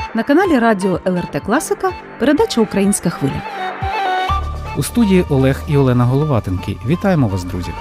На каналі радіо ЛРТ Класика передача «Українська хвиля». У студії Олег і Олена Головатенки. Вітаємо вас, друзі!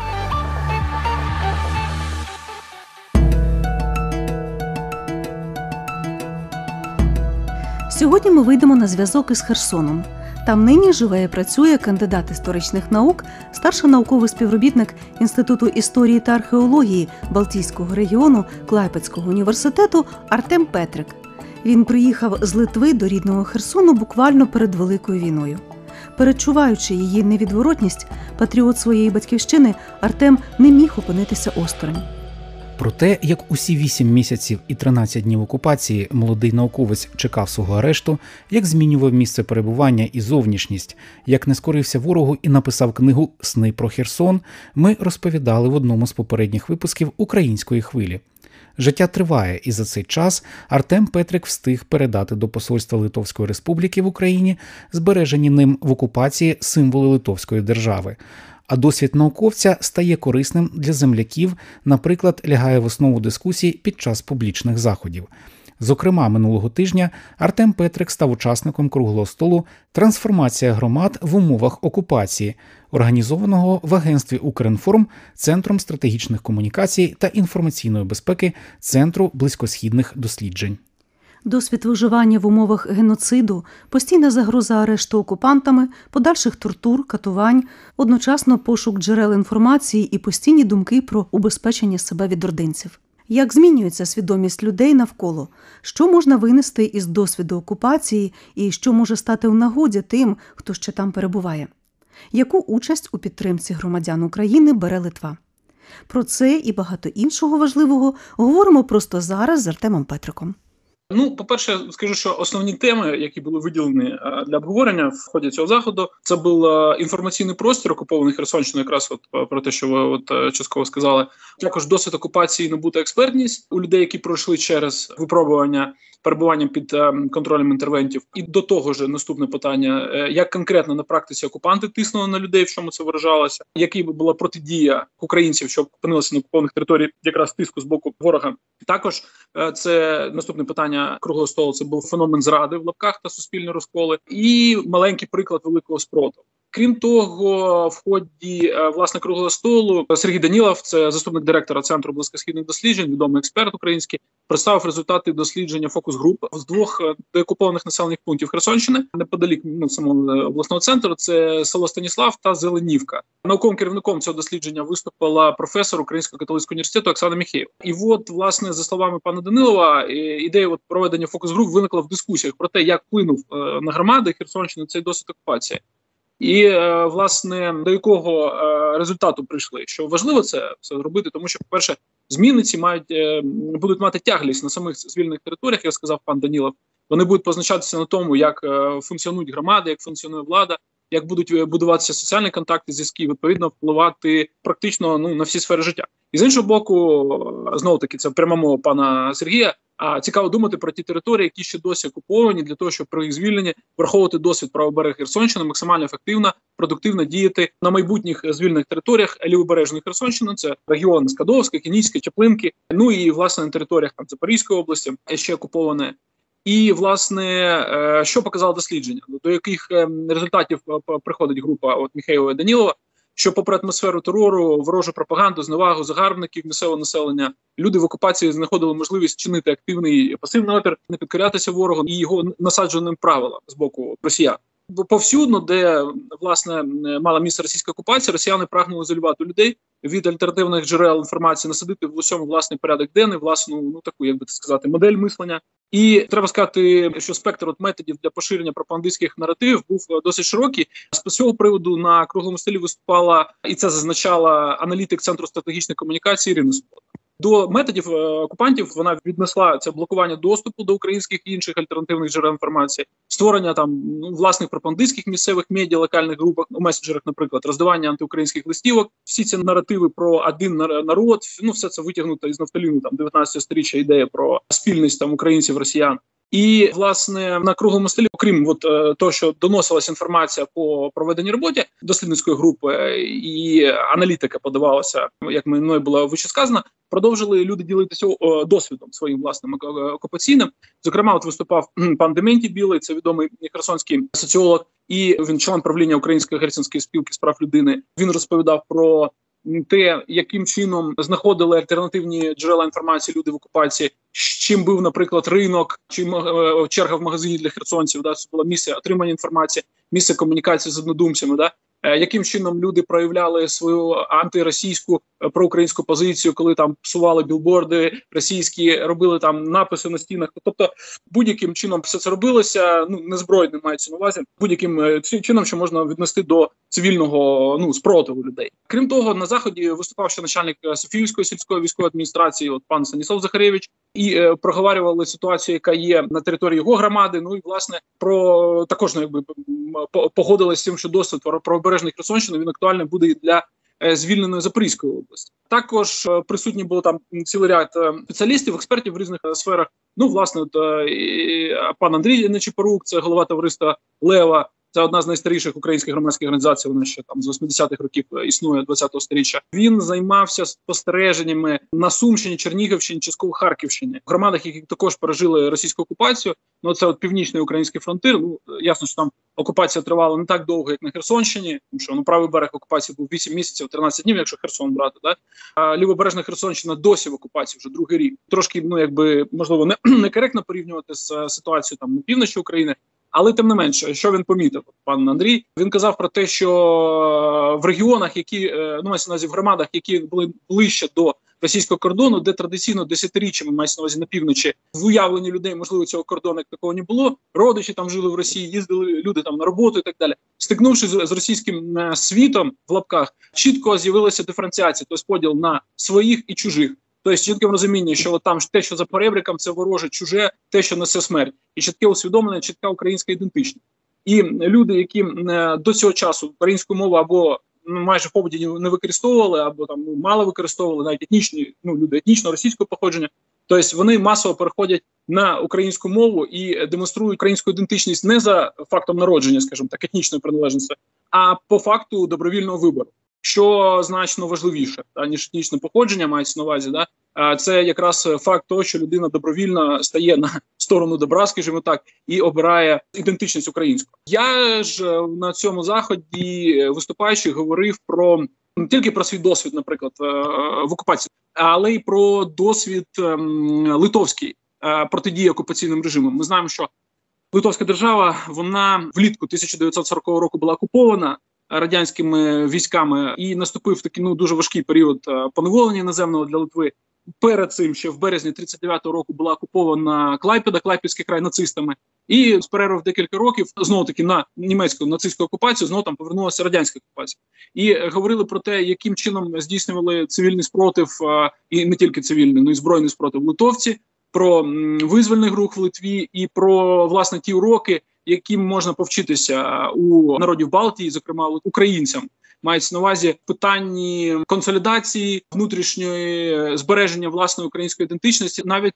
Сьогодні ми вийдемо на зв'язок із Херсоном. Там нині живе і працює кандидат історичних наук, старший науковий співробітник Інституту історії та археології Балтійського регіону Клайпедського університету Артем Петрик. Він приїхав з Литви до рідного Херсону буквально перед Великою війною. Перечуваючи її невідворотність, патріот своєї батьківщини Артем не міг опинитися осторонь. Про те, як усі 8 місяців і 13 днів окупації молодий науковець чекав свого арешту, як змінював місце перебування і зовнішність, як не скорився ворогу і написав книгу «Сни про Херсон», ми розповідали в одному з попередніх випусків «Української хвилі». Життя триває, і за цей час Артем Петрик встиг передати до Посольства Литовської Республіки в Україні збережені ним в окупації символи Литовської держави. А досвід науковця стає корисним для земляків, наприклад, лягає в основу дискусій під час публічних заходів. Зокрема, минулого тижня Артем Петрик став учасником круглого столу «Трансформація громад в умовах окупації», організованого в агентстві «Укрінформ» Центром стратегічних комунікацій та інформаційної безпеки Центру близькосхідних досліджень. Досвід виживання в умовах геноциду, постійна загроза арешту окупантами, подальших тортур, катувань, одночасно пошук джерел інформації і постійні думки про убезпечення себе від ординців. Як змінюється свідомість людей навколо? Що можна винести із досвіду окупації і що може стати в нагоді тим, хто ще там перебуває? Яку участь у підтримці громадян України бере Литва? Про це і багато іншого важливого говоримо просто зараз з Артемом Петриком. По-перше, скажу, що основні теми, які були виділені для обговорення в ході цього заходу, це був інформаційний простір окупований Херсонщиною, якраз про те, що ви частково сказали. Також досвід окупації, набута експертність у людей, які пройшли через випробування перебуванням під контролем інтервентів. І до того ж, наступне питання, як конкретно на практиці окупанти тиснули на людей, в чому це виражалося, яка була протидія українців, що опинилися на окупованих територіях, якраз тиску з боку ворога. Також це наступне питання круглого столу, це був феномен зради в лапках та суспільні розколи і маленький приклад великого спротиву. Крім того, в ході, власне, круглого столу Сергій Данілов, це заступник директора Центру близькосхідних досліджень, відомий експерт український, представив результати дослідження фокус-груп з 2 деокупованих населених пунктів Херсонщини, неподалік самого обласного центру, це село Станіслав та Зеленівка. Науковим керівником цього дослідження виступила професор Українського католицького університету Оксана Міхеєва. І власне, за словами пана Данилова, ідея проведення фокус-груп виникла в дискусіях про те, як вплинув на громади Херсонщини цей досвід окупації. І, власне, до якого результату прийшли? Що важливо це все зробити, тому що, по-перше, зміни ці будуть мати тяглість на самих звільнених територіях, як сказав пан Данілов. Вони будуть позначатися на тому, як функціонують громади, як функціонує влада, як будуть будуватися соціальні контакти, зв'язки, відповідно впливати практично на всі сфери життя. І з іншого боку, знову-таки, це пряма мова пана Сергія, цікаво думати про ті території, які ще досі окуповані, для того, щоб при їх звільненні враховувати досвід правобережжя Херсонщини, максимально ефективно, продуктивно діяти на майбутніх звільнених територіях лівобережної Херсонщини, це регіон Скадовська, Кінічська, Чаплинки, і, власне, на територіях Запорізької області ще окуповане. І, власне, що показало дослідження? До яких результатів приходить група Міхеєва і Данілова? Що попри атмосферу терору, ворожу пропаганду, зневагу загарбників місцевого населення, люди в окупації знаходили можливість чинити активний пасивний опір, не підкорятися ворогу і його насадженим правилам з боку росіян. Повсюдно, де, власне, мала місце російська окупація, росіяни прагнули ізолювати людей від альтернативних джерел інформації, насадити в усьому власний порядок денний, власну, таку, як би сказати, модель мислення. І треба сказати, що спектр методів для поширення пропагандистських наративів був досить широкий. З цього приводу на круглому столі виступала, і це зазначала аналітик Центру стратегічної комунікації Ірина Субота. До методів окупантів вона віднесла це блокування доступу до українських і інших альтернативних джерел інформації, створення власних пропагандистських місцевих медіа, локальних групах, у меседжерах, наприклад, роздавання антиукраїнських листівок. Всі ці наративи про один народ, все це витягнуто із нафталіну 19 сторіччя ідея про спільність українців, росіян. І, власне, на круглому столі, окрім того, що доносилася інформація по проведеній роботі дослідницької групи і аналітика подавалася, як мною було вище сказано, продовжили люди ділитися досвідом своїм власним окупаційним. Зокрема, виступав пан Дементій Білий, це відомий херсонський соціолог, і він член правління Української гельсінської спілки з прав людини. Він розповідав про те, яким чином знаходили альтернативні джерела інформації люди в окупації, чим був, наприклад, ринок, чи черга в магазині для херсонців, це було місце отримання інформації, місце комунікації з однодумцями, яким чином люди проявляли свою антиросійську проукраїнську позицію, коли там псували білборди російські, робили там написи на стінах. Тобто будь-яким чином все це робилося, незбройним мається на увазі, будь-яким чином, що можна віднести до цивільного спротиву людей. Крім того, на заході виступав ще начальник Софіївської сільської військової адміністрації, пан Станіслав Захаревич, і проговорювали ситуацію, яка є на території його громади. І власне також погодилися з тим, що досвід правобережної Херсонщини він актуальний буде і для звільненої Запорізької області. Також присутні було там цілий ряд спеціалістів, експертів в різних сферах. Власне, пан Андрій Нечипорук, це голова товариства Лева. Це одна з найстаріших українських громадських організацій, вона ще там з 80-х років існує 20-го сторіччя. Він займався спостереженнями на Сумщині, Чернігівщині, частково Харківщині, в громадах, які також пережили російську окупацію. Це північний український фронтир. Ясно, що там окупація тривала не так довго, як на Херсонщині, тому що правий берег окупації був 8 місяців, 13 днів, якщо Херсон брати. А лівобережна Херсонщина досі в окупації вже другий рік. Трошки, можливо, некоректно порівнювати з ситуацією там на півночі України. Але тим не менше, що він помітив, пан Андрій, він казав про те, що в регіонах, які, мається на увазі в громадах, які були ближче до російського кордону, де традиційно десятиріччями, мається на увазі на півночі, в уявленні людей, можливо, цього кордону як такого не було, родичі там жили в Росії, їздили люди там на роботу і так далі. Стикнувшись з російським світом, в лапках, чітко з'явилася диференціація, тобто поділ на своїх і чужих. Тобто чітке розуміння, що там те, що за перебріком, це вороже, чуже, те, що несе смерть. І чітке усвідомлення, чітка українська ідентичність. І люди, які до цього часу українську мову або майже в побуті не використовували, або там мало використовували, навіть етнічні, люди етнічно російського походження, тобто вони масово переходять на українську мову і демонструють українську ідентичність не за фактом народження, скажімо так, етнічної приналежності, а по факту добровільного вибору. Що значно важливіше, ніж етнічне походження, мається на увазі, це якраз факт того, що людина добровільно стає на сторону добра, скажімо так, і обирає ідентичність українську. Я ж на цьому заході виступаючи говорив не тільки про свій досвід, наприклад, в окупації, але й про досвід литовський протидії окупаційним режимам. Ми знаємо, що Литовська держава, вона влітку 1940 року була окупована радянськими військами, і наступив такий дуже важкий період поневолення іноземного для Литви. Перед цим ще в березні 1939 року була окупована Клайпеда, Клайпедський край, нацистами. І з перерву в декілька років знову таки на німецьку нацистську окупацію знову там повернулася радянська окупація. І говорили про те, яким чином здійснювали цивільний спротив, і не тільки цивільний, але й збройний спротив литовці, про визвольний рух в Литві і про, власне, ті уроки, яким можна повчитися у народів Балтії, зокрема українцям. Мається на увазі питанні консолідації, внутрішньої збереження власної української ідентичності навіть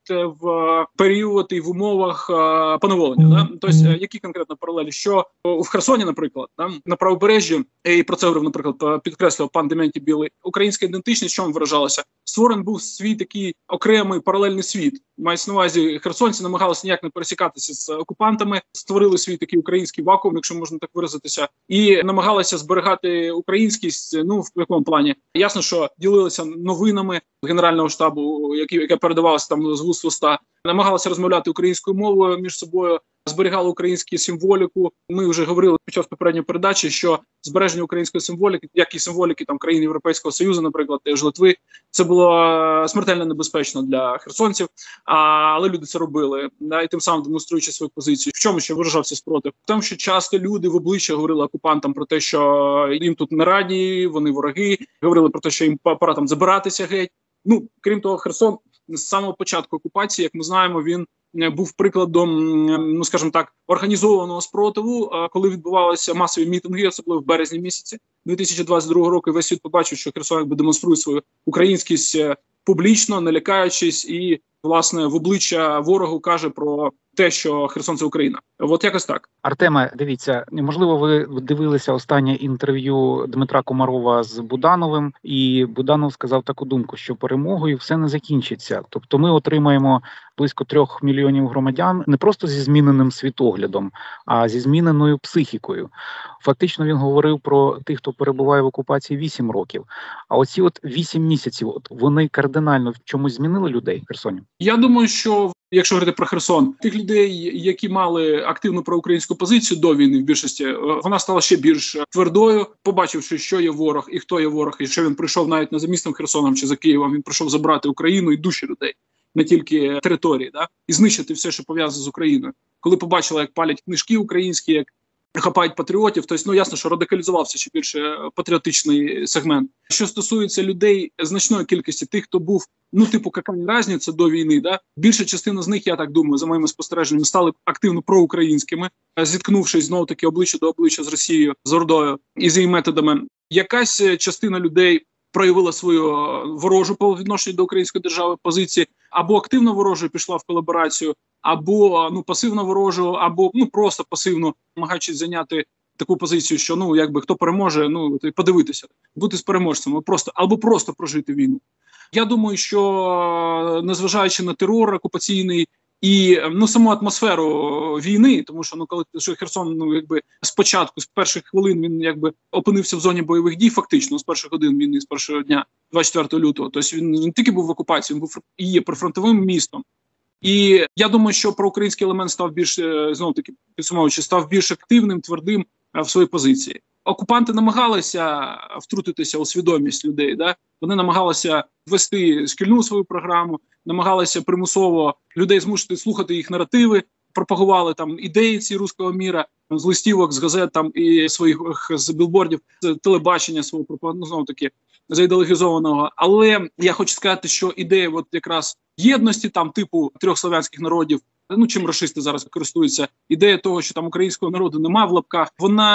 в період і в умовах поневолення. Тобто, які конкретно паралелі? Що в Херсоні, наприклад, на правобережжі, і про це говорив, наприклад, підкреслював пан Дементій Білий, українська ідентичність, що виражалася? Створений був свій такий окремий паралельний світ. Мається на увазі, херсонці намагалися ніяк не пересікатися з окупантами, створили свій такий український вакуум, якщо можна так виразитися, і намагалися зберігати українськість, в якому плані. Ясно, що ділилися новинами Генерального штабу, яке передавалося там з вуст в уста, намагалися розмовляти українською мовою між собою, зберігали українську символіку. Ми вже говорили під час попередньої передачі, що збереження української символіки, як і символіки там країн Європейського Союзу, наприклад, теж Литви, це було смертельно небезпечно для херсонців, але люди це робили, і тим самим демонструючи свою позицію. В чому ще виражався спротив? В тому, що часто люди в обличчя говорили окупантам про те, що їм тут не раді, вони вороги, говорили про те, що їм пора там забиратися геть. Крім того, Херсон з самого початку окупації, як ми знаємо, він був прикладом, скажімо так, організованого спротиву, коли відбувалися масові мітинги, особливо в березні місяці 2022 року. Весь світ побачив, що Херсон демонструє свою українськість публічно, не лякаючись, і, власне, в обличчя ворогу каже про те, що Херсон – це Україна. От якось так. Артеме, дивіться, можливо, ви дивилися останнє інтерв'ю Дмитра Комарова з Будановим, і Буданов сказав таку думку, що перемогою все не закінчиться. Тобто ми отримаємо близько 3 мільйонів громадян не просто зі зміненим світоглядом, а зі зміненою психікою. Фактично він говорив про тих, хто перебуває в окупації 8 років. А оці 8 місяців, вони кардинально в чомусь змінили людей в Херсоні? Я думаю, що якщо говорити про Херсон, тих людей, які мали активну проукраїнську позицію до війни, в більшості, вона стала ще більш твердою, побачивши, що є ворог і хто є ворог, і що він прийшов навіть не за містом Херсоном чи за Києвом, він прийшов забрати Україну і душі людей, не тільки території, і знищити все, що пов'язане з Україною. Коли побачила, як палять книжки українські, як хапають патріотів, тобто, ясно, що радикалізувався ще більше патріотичний сегмент. Що стосується людей, значної кількості тих, хто був, какая разниця до війни, більша частина з них, я так думаю, за моїми спостереженнями, стали активно проукраїнськими, зіткнувшись знову-таки обличчя до обличчя з Росією, з Ордою і з її методами. Якась частина людей проявила свою ворожу по відношенню до української держави позиції, або активно ворожу пішла в колаборацію, або пасивно ворожу, або просто пасивно намагаючись зайняти таку позицію, що хто переможе, подивитися, бути з переможцем, або просто прожити війну. Я думаю, що незважаючи на терор окупаційний і саму атмосферу війни, тому що коли Херсон спочатку, з перших хвилин він опинився в зоні бойових дій, фактично з перших годин війни, з першого дня 24 лютого. Тобто він не тільки був в окупації, він був і є прифронтовим містом. І я думаю, що проукраїнський елемент став більш, знову-таки підсумовуючи, став більш активним, твердим в своїй позиції. Окупанти намагалися втрутитися у свідомість людей, вони намагалися ввести шкільну свою програму, намагалися примусово людей змусити слухати їх наративи, пропагували там ідеї ці руського міра, з листівок, з газет і своїх з білбордів, з телебачення свого, знову-таки, заідеологізованого. Але я хочу сказати, що ідея якраз єдності, типу 3 слов'янських народів, чим рашисти зараз користуються, ідея того, що там українського народу немає в лапках,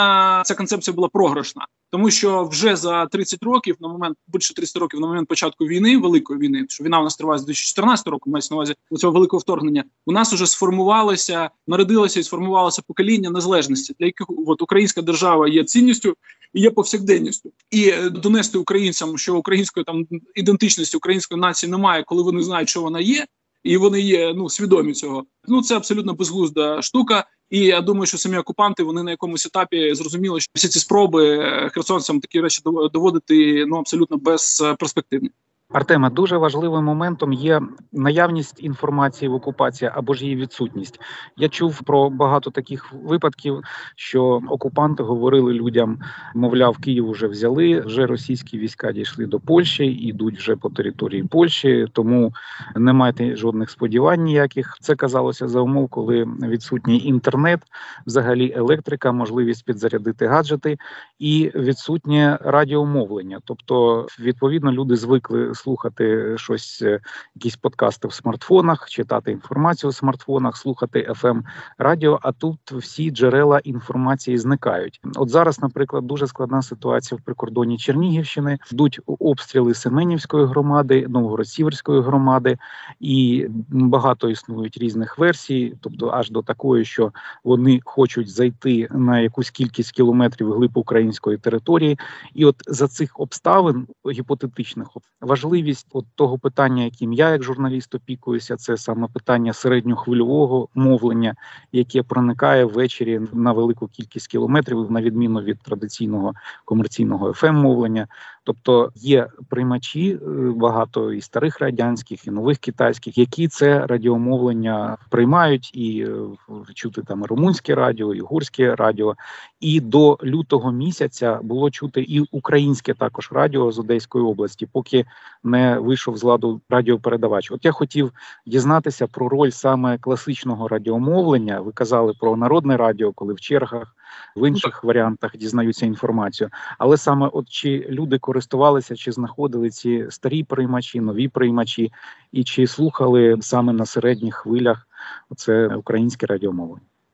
ця концепція була програшна. Тому що вже за 30 років, більше 30 років на момент початку війни, великої війни, що війна у нас триває з 2014 року, мається на увазі цього великого вторгнення, у нас вже народилося і сформувалося покоління незалежності, для яких українська держава є цінністю і є повсякденністю. І донести українцям, що української ідентичності, української нації немає, коли вони знають, що вона є, і вони є свідомі цього. Це абсолютно безглузда штука. І я думаю, що самі окупанти, вони на якомусь етапі зрозуміли, що всі ці спроби херсонцям такі речі доводити абсолютно безперспективні. Артеме, дуже важливим моментом є наявність інформації в окупації або ж її відсутність. Я чув про багато таких випадків, що окупанти говорили людям, мовляв, Київ вже взяли, вже російські війська дійшли до Польщі, ідуть вже по території Польщі, тому не майте жодних сподівань ніяких. Це казалося за умов, коли відсутній інтернет, взагалі електрика, можливість підзарядити гаджети і відсутнє радіомовлення. Тобто, відповідно, люди звикли слухати щось, якісь подкасти в смартфонах, читати інформацію в смартфонах, слухати FM-радіо, а тут всі джерела інформації зникають. От зараз, наприклад, дуже складна ситуація в прикордонні Чернігівщини. Йдуть обстріли Семенівської громади, Новгород-Сіверської громади, і багато існують різних версій, тобто аж до такої, що вони хочуть зайти на якусь кількість кілометрів глиб української території. І от за цих обставин гіпотетичних важливість того питання, яким я як журналіст опікуюся, це саме питання середньохвильового мовлення, яке проникає ввечері на велику кількість кілометрів, на відміну від традиційного комерційного FM-мовлення. Тобто є приймачі, багато і старих радянських, і нових китайських, які це радіомовлення приймають, і чути там румунське радіо, і угорське радіо. І до лютого місяця було чути і українське також радіо з Одеської області, поки не вийшов з ладу радіопередавач. От я хотів дізнатися про роль саме класичного радіомовлення. Ви казали про народне радіо, коли в чергах, в інших варіантах дізнаються інформацію. Але саме чи люди користувалися, чи знаходили ці старі приймачі, нові приймачі, і чи слухали саме на середніх хвилях це українське радіомовлення?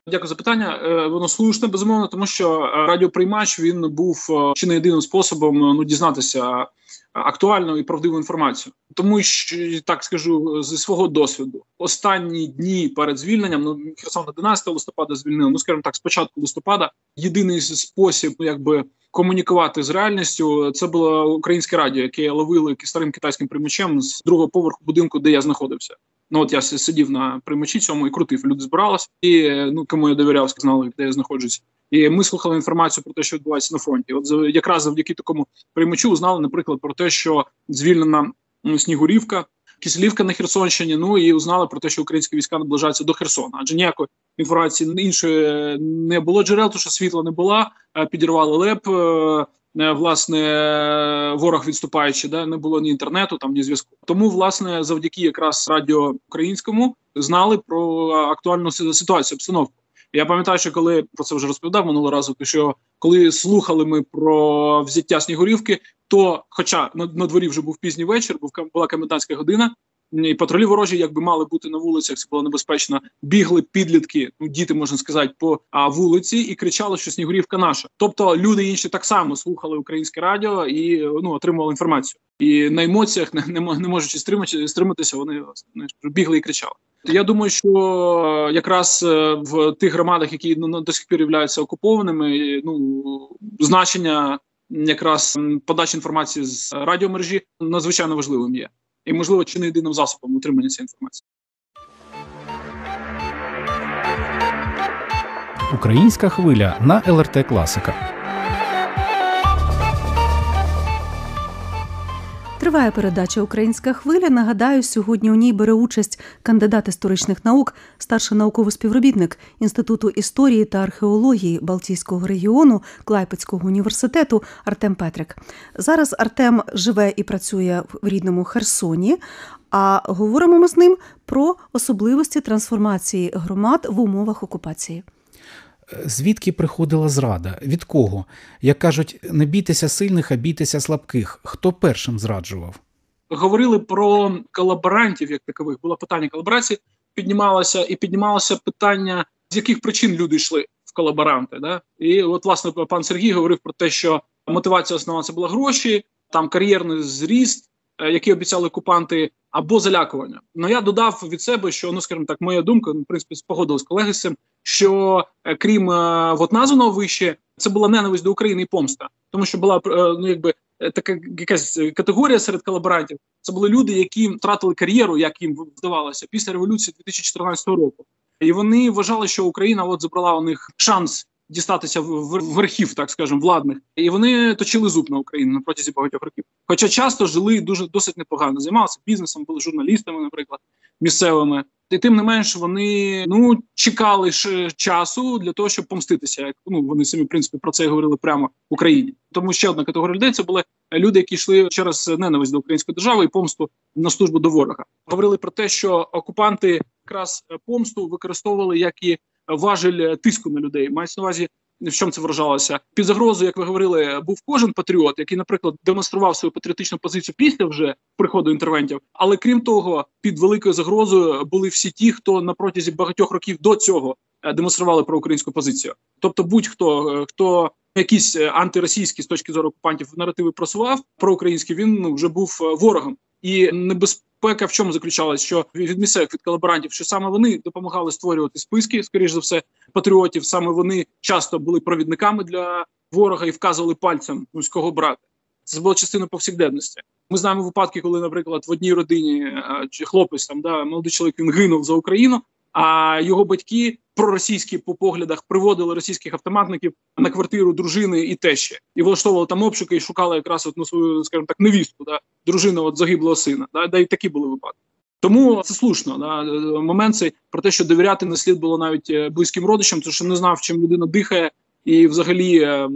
Дякую за питання. Воно слушне, безумовно, тому що радіоприймач, він був чи не єдиним способом дізнатися актуальну і правдиву інформацію. Тому що, так скажу, зі свого досвіду, останні дні перед звільненням, Херсон 11 листопада звільнили, скажімо так, з початку листопада, єдиний спосіб, комунікувати з реальністю, це було українське радіо, яке ловили старим китайським приймачем з другого поверху будинку, де я знаходився. Я сидів на приймачі цьому і крутив. Люди збиралися, і кому я довіряв, знали, де я знаходжусь. І ми слухали інформацію про те, що відбувається на фронті. От якраз завдяки такому приймачу узнали, наприклад, про те, що звільнена Снігурівка, Киселівка на Херсонщині, і узнали про те, що українські війська наближаються до Херсона. Адже ніякої інформації іншої не було джерел, тому що світла не було, підірвали ЛЕП, власне, ворог відступаючи, не було ні інтернету, ні зв'язку. Тому, власне, завдяки якраз радіо українському знали про актуальну ситуацію, обстановку. Я пам'ятаю, що коли, про це вже розповідав минулого разу, що коли слухали ми про взяття Снігурівки, то, хоча на дворі вже був пізній вечір, була комендантська година, і патрулі ворожі, мали бути на вулицях, це було небезпечно, бігли підлітки, діти, можна сказати, по вулиці і кричали, що Снігурівка наша. Тобто люди інші так само слухали українське радіо і отримували інформацію. І на емоціях, не можучи стриматися, вони бігли і кричали. Я думаю, що якраз в тих громадах, які до сих пір являються окупованими, значення якраз подачі інформації з радіомережі надзвичайно важливим є. І, можливо, чи не єдиним засобом отримання цієї інформації. Українська хвиля на ЛРТ Класика. Триває передача «Українська хвиля». Нагадаю, сьогодні у ній бере участь кандидат історичних наук, старший науковий співробітник Інституту історії та археології Балтійського регіону Клайпецького університету Артем Петрик. Зараз Артем живе і працює в рідному Херсоні, а говоримо ми з ним про особливості трансформації громад в умовах окупації. Звідки приходила зрада? Від кого? Як кажуть, не бійтеся сильних, а бійтеся слабких. Хто першим зраджував? Говорили про колаборантів, як такових. Було питання колаборації, піднімалося питання, з яких причин люди йшли в колаборанти. Да? І от, власне, пан Сергій говорив про те, що мотивація основна – це була гроші, там кар'єрний зріст, які обіцяли окупанти, або залякування. Я додав від себе, що, скажімо так, моя думка, в принципі, погодилась колеги з цим, що крім названого вище, це була ненависть до України і помста. Тому що була, така якась категорія серед колаборантів. Це були люди, які втратили кар'єру, як їм здавалося, після революції 2014 року. І вони вважали, що Україна забрала у них шанс дістатися верхів, так скажемо, владних. І вони точили зуб на Україну на протязі багатьох років. Хоча часто жили досить непогано. Займалися бізнесом, були журналістами, наприклад, місцевими. І тим не менш вони чекали часу для того, щоб помститися. Як вони самі, в принципі, про це говорили прямо в Україні. Тому ще одна категорія людей – це були люди, які йшли через ненависть до української держави і помсту на службу до ворога. Говорили про те, що окупанти якраз помсту використовували як і важель тиску на людей. Мається на увазі, в чому це виражалося? Під загрозою, як ви говорили, був кожен патріот, який, наприклад, демонстрував свою патріотичну позицію після вже приходу інтервентів. Але крім того, під великою загрозою були всі ті, хто на протязі багатьох років до цього демонстрували проукраїнську позицію. Тобто будь-хто, хто якісь антиросійські з точки зору окупантів наративи просував, проукраїнські, він вже був ворогом. І небезпека в чому заключалась, що від місцевих, від колаборантів, що саме вони допомагали створювати списки, скоріш за все, патріотів, саме вони часто були провідниками для ворога і вказували пальцем, з кого брати. Це була частина повсякденності. Ми знаємо випадки, коли, наприклад, в одній родині чи хлопець, молодий чоловік, він гинув за Україну, а його батьки проросійські по поглядах приводили російських автоматників на квартиру дружини і тещі. І влаштовували там обшуки і шукали якраз свою, скажімо так, невістку, дружину загиблого сина. І такі були випадки. Тому це слушно. Момент цей про те, що довіряти не слід було навіть близьким родичам, тому що не знав, чим людина дихає і взагалі,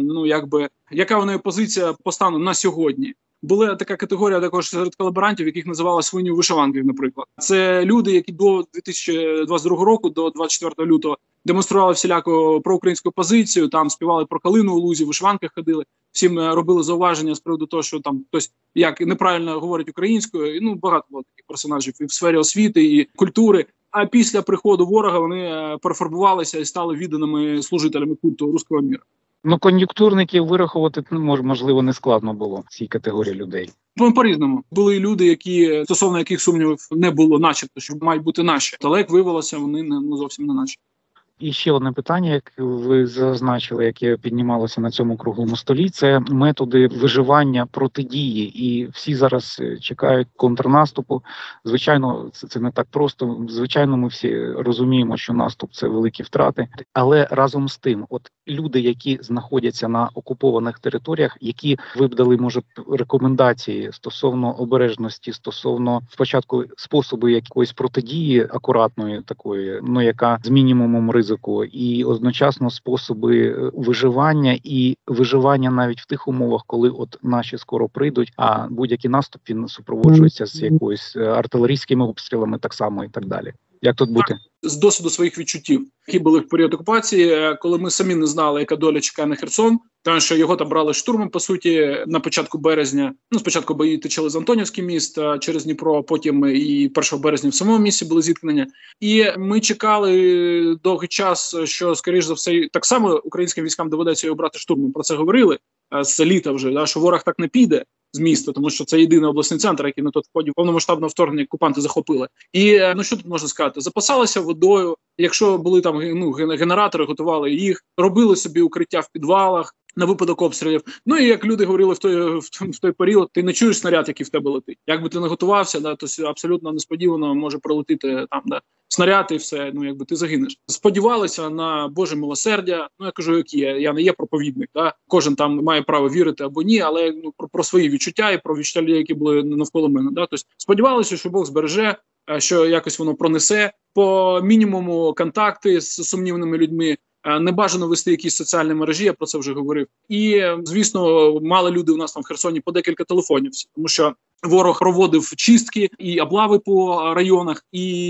яка в неї позиція по стану на сьогодні. Була така категорія також серед колаборантів, яких називали свині у вишиванках, наприклад. Це люди, які до 2022 року, до 24 лютого, демонстрували всіляку проукраїнську позицію, там співали про калину у лузі, в вишиванках ходили, всім робили зауваження з приводу того, що там хтось як неправильно говорить українською. Багато було таких персонажів і в сфері освіти, і культури. А після приходу ворога вони перефарбувалися і стали відданими служителями культу руського міра. Кон'юнктурників вирахувати, можливо, не складно було в цій категорії людей. По-різному. Були люди, які стосовно яких сумнівів не було, начебто, що мають бути наші. Але як виявилося, вони не зовсім не наші. І ще одне питання, яке ви зазначили, яке піднімалося на цьому круглому столі, це методи виживання протидії. І всі зараз чекають контрнаступу. Звичайно, це не так просто. Звичайно, ми всі розуміємо, що наступ – це великі втрати. Але разом з тим, от люди, які знаходяться на окупованих територіях, які ви б дали, може, рекомендації стосовно обережності, стосовно спочатку способу якоїсь протидії акуратної такої, яка з мінімумом ризику, і одночасно способи виживання навіть в тих умовах, коли от наші скоро прийдуть, а будь-який наступ він супроводжується з якоюсь артилерійськими обстрілами так само і так далі. Як тут бути? З досвіду своїх відчуттів, які були в період окупації, коли ми самі не знали, яка доля чекає на Херсон, тому що його там брали штурмом, по суті, на початку березня. Спочатку бої течили з Антонівський міст через Дніпро, потім і 1 березня в самому місті були зіткнення. І ми чекали довгий час, що, скоріш за все, так само українським військам доведеться його брати штурмом. Про це говорили з літа вже, що ворог так не піде з міста, тому що це єдиний обласний центр, який на той вході повномасштабного вторгнення окупанти захопили. І що тут можна сказати? Запасалися водою, якщо були там генератори, готували їх, робили собі укриття в підвалах на випадок обстрілів. І як люди говорили в той період, ти не чуєш снаряд, який в тебе летить. Якби ти не готувався, то абсолютно несподівано може пролетіти там, снаряд і все, ти загинеш. Сподівалися на Боже милосердя. Я кажу, як є. Я не є проповідник. Кожен там має право вірити або ні, але про свої відчуття і про відчуття людей, які були навколо мене. Тобто сподівалися, що Бог збереже, що якось воно пронесе. По мінімуму контакти з сумнівними людьми. Не бажано вести якісь соціальні мережі, я про це вже говорив. І, звісно, мали люди у нас там в Херсоні по декілька телефонів, тому що ворог проводив чистки і облави по районах,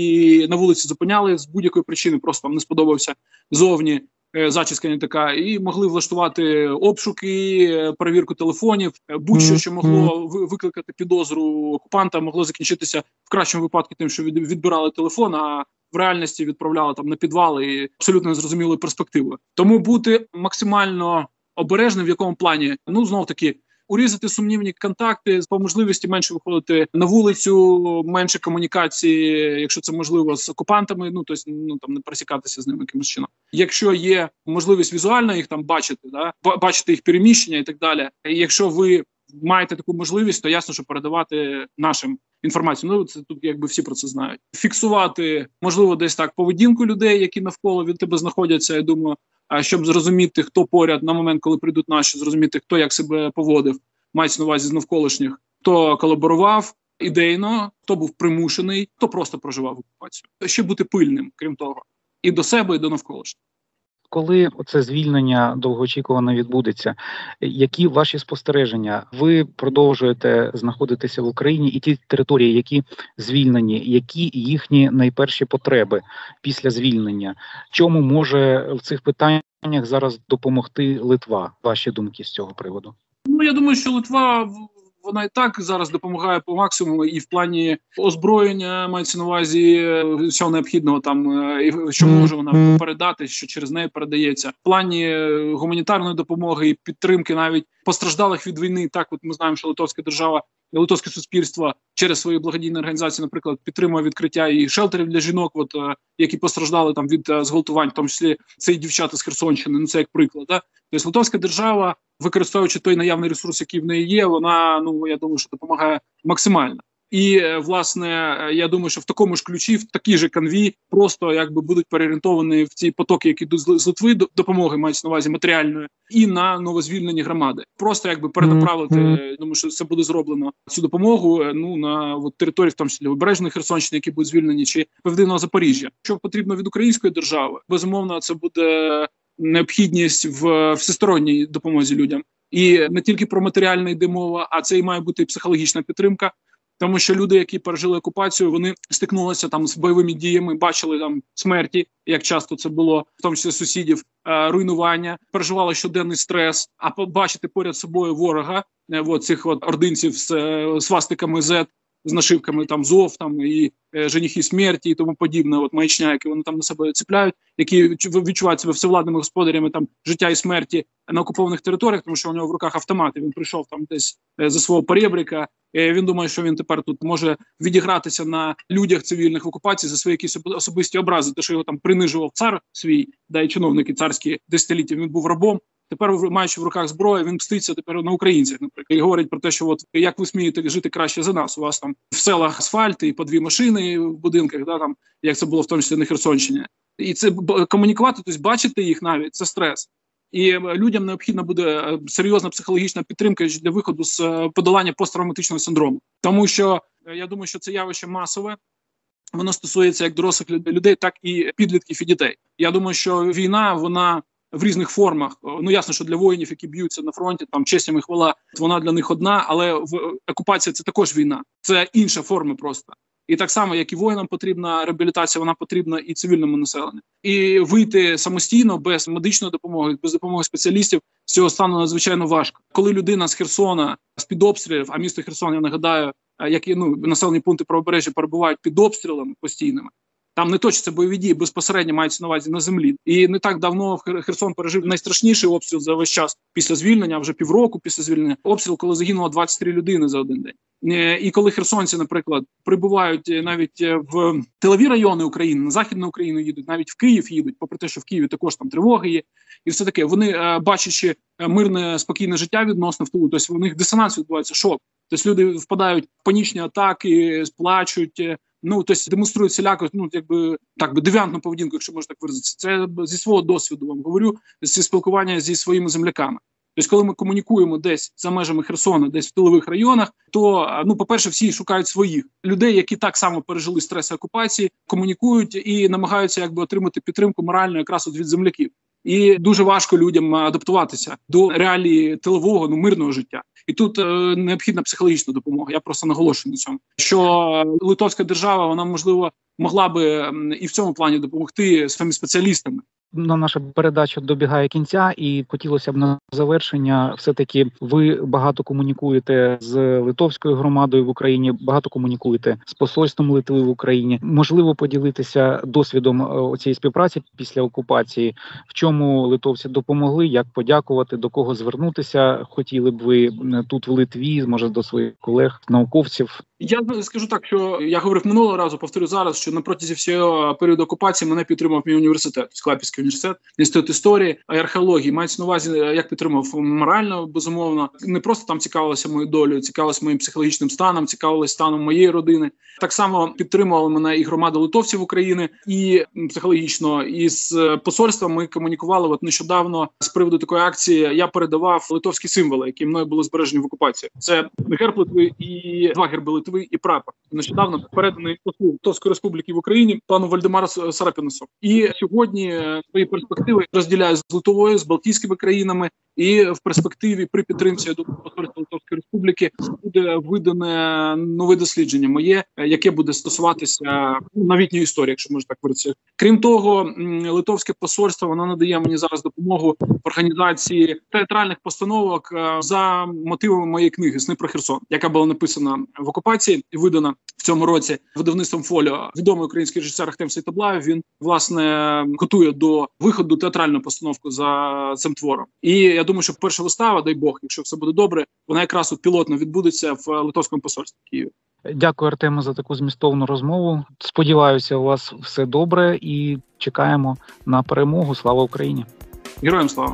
і на вулиці зупиняли з будь-якої причини, просто вам не сподобався зовні зачіска не така, і могли влаштувати обшуки, перевірку телефонів, будь-що, що могло викликати підозру окупанта, могло закінчитися в кращому випадку тим, що відбирали телефон, а в реальності відправляли там на підвали і абсолютно незрозумілою перспективою. Тому бути максимально обережним, в якому плані, знов таки, урізати сумнівні контакти, по можливості менше виходити на вулицю, менше комунікації, якщо це можливо, з окупантами, там не пересікатися з ними якимось чином. Якщо є можливість візуально їх там бачити, бачити їх переміщення і так далі. І якщо ви маєте таку можливість, то ясно, що передавати нашим інформацію. Це тут якби всі про це знають. Фіксувати, можливо, десь так поведінку людей, які навколо від тебе знаходяться, я думаю, щоб зрозуміти, хто поряд на момент, коли прийдуть наші, зрозуміти, хто як себе поводив, мається на увазі з навколишніх, хто колаборував ідейно, хто був примушений, хто просто проживав окупацію. Ще бути пильним, крім того, і до себе, і до навколишніх. Коли це звільнення довгоочікувано відбудеться, які ваші спостереження? Ви продовжуєте знаходитися в Україні, і ті території, які звільнені, які їхні найперші потреби після звільнення? Чому може в цих питаннях зараз допомогти Литва? Ваші думки з цього приводу? Я думаю, що Литва, вона і так зараз допомагає по максимуму і в плані озброєння, мається на увазі всього необхідного там, що може вона передати, що через неї передається. В плані гуманітарної допомоги і підтримки навіть постраждалих від війни. Так, от ми знаємо, що Литовська держава, литовське суспільство через свої благодійні організації, наприклад, підтримує відкриття і шелтерів для жінок, які постраждали там від зґвалтувань, в тому числі це і дівчата з Херсонщини, це як приклад. Тобто Литовська держава, використовуючи той наявний ресурс, який в неї є, вона, я думаю, що допомагає максимально. І, власне, я думаю, що в такому ж ключі, в такій же канві, просто якби будуть переорієнтовані в ці потоки, які йдуть з Литви, допомоги, мається на увазі матеріальної, і на новозвільнені громади. Просто якби перенаправити, думаю, що це буде зроблено, цю допомогу, на території, в тому числі Обережної Херсонщини, які будуть звільнені, чи Південного Запоріжжя. Що потрібно від української держави? Безумовно, це буде необхідність в всесторонній допомозі людям. І не тільки про матеріальне йде мова, а це і має бути і психологічна підтримка. Тому що люди, які пережили окупацію, вони стикнулися там з бойовими діями, бачили там смерті, як часто це було, в тому числі сусідів, руйнування, переживали щоденний стрес, а побачити поряд з собою ворога, цих ординців з свастиками Z, з нашивками там ЗОВ, там і женихи смерті і тому подібне, от маячня, які вони там на себе цепляють, які відчувають себе всевладними господарями там життя і смерті на окупованих територіях, тому що у нього в руках автомати, він прийшов там десь за свого поребрика, він думає, що він тепер тут може відігратися на людях цивільних в окупації за свої якісь особисті образи, те, що його там принижував цар свій, да, і чиновники царські десятиліття, він був рабом. Тепер, маючи в руках зброю, він мститься тепер на українцях, наприклад. І говорить про те, що от як ви смієте жити краще за нас? У вас там в селах асфальт і по 2 машини в будинках, да, там, як це було в тому числі на Херсонщині. І це комунікувати, тобто бачити їх навіть, це стрес. І людям необхідна буде серйозна психологічна підтримка для виходу з подолання посттравматичного синдрому. Тому що, я думаю, що це явище масове. Воно стосується як дорослих людей, так і підлітків і дітей. Я думаю, що війна, вона в різних формах. Ну, ясно, що для воїнів, які б'ються на фронті, там честь і хвала, вона для них одна, але окупація – це також війна. Це інша форма просто. І так само, як і воїнам потрібна реабілітація, вона потрібна і цивільному населенню. І вийти самостійно, без медичної допомоги, без допомоги спеціалістів, з цього стану надзвичайно важко. Коли людина з Херсона, з-під обстрілів, а місто Херсон, я нагадаю, як і населені пункти правобережжя перебувають під обстрілами постійними, там не точаться бойові дії, безпосередньо мається на увазі на землі. І не так давно Херсон пережив найстрашніший обстріл за весь час після звільнення, вже півроку після звільнення. Обстріл, коли загинуло 23 людини за один день. І коли херсонці, наприклад, прибувають навіть в тилові райони України, на Західну Україну їдуть, навіть в Київ їдуть, попри те, що в Києві також там тривоги є, і все таке. Вони, бачачи мирне, спокійне життя відносно в тилу, тобто у них дисонанс відбувається, шок. Тобто люди впадають в панічні атаки, сплачуть, тобто демонструють всіляко, девіантну поведінку, якщо можна так виразитися. Це зі свого досвіду вам говорю, зі спілкування зі своїми земляками. Тобто, коли ми комунікуємо десь за межами Херсона, десь в тилових районах, то, по-перше, всі шукають своїх людей, які так само пережили стрес окупації, комунікують і намагаються отримати підтримку моральну якраз від земляків. І дуже важко людям адаптуватися до реалії тилового, мирного життя. І тут необхідна психологічна допомога. Я просто наголошую на цьому, що литовська держава, вона, можливо, могла би і в цьому плані допомогти своїми спеціалістами. Наша передача добігає кінця, і хотілося б на завершення, все-таки ви багато комунікуєте з литовською громадою в Україні, багато комунікуєте з посольством Литви в Україні. Можливо, поділитися досвідом цієї співпраці після окупації, в чому литовці допомогли, як подякувати, до кого звернутися хотіли б ви тут в Литві, може до своїх колег, науковців? Я скажу так, що я говорив минулого разу, повторю зараз, що на протязі всього періоду окупації мене підтримав мій університет, Склепівський університет, Інститут історії і археології. Мається на увазі, як підтримав морально, безумовно. Не просто там цікавилися моєю долею, цікавилися моїм психологічним станом, цікавилися станом моєї родини. Так само підтримували мене і громада литовців України, і психологічно, і з посольством ми комунікували нещодавно з приводу такої акції. Я передавав литовські символи, які мною були збережені в окупації. Це герб Литви і 2 герби Литви і прапор. Нещодавно переданий послу Литовської Республіки в Україні пану Вальдемару Сарапінусу. І сьогодні свої перспективи розділяю з Литвою, з Балтійськими країнами, і в перспективі при підтримці посольства Литовської Республіки буде видане нове дослідження моє, яке буде стосуватися новітньої історії, якщо можна так виразитися. Крім того, литовське посольство, воно надає мені зараз допомогу в організації театральних постановок за мотивами моєї книги «Сни про Херсон», яка була написана в окупації і видана в цьому році видавництвом «Фоліо». Відомий український режисер Ахтем Сейтаблаєв, він, власне, готує до виходу театральну постановку за цим твором. І я думаю, що перша вистава, дай Бог, якщо все буде добре, вона якраз пілотно відбудеться в литовському посольстві в Києві. Дякую, Артеме, за таку змістовну розмову. Сподіваюся, у вас все добре і чекаємо на перемогу. Слава Україні! Героям слава!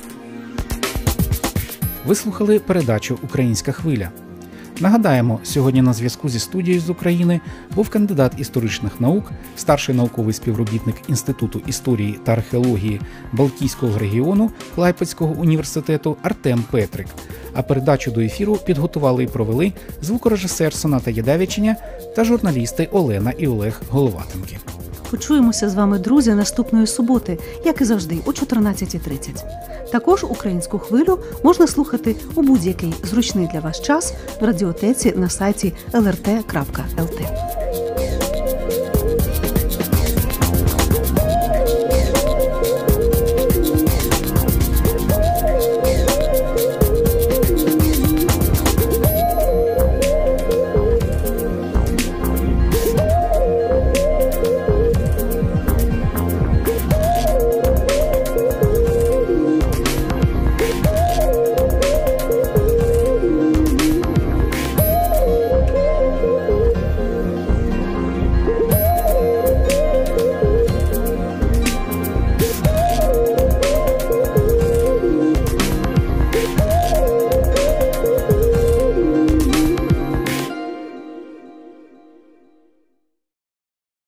Ви слухали передачу «Українська хвиля». Нагадаємо, сьогодні на зв'язку зі студією з України був кандидат історичних наук, старший науковий співробітник Інституту історії та археології Балтійського регіону Клайпедського університету Артем Петрик. А передачу до ефіру підготували і провели звукорежисер Соната Єдавіченя та журналісти Олена і Олег Головатенки. Почуємося з вами, друзі, наступної суботи, як і завжди, о 14:30. Також «Українську хвилю» можна слухати у будь-який зручний для вас час в радіотеці на сайті lrt.lt.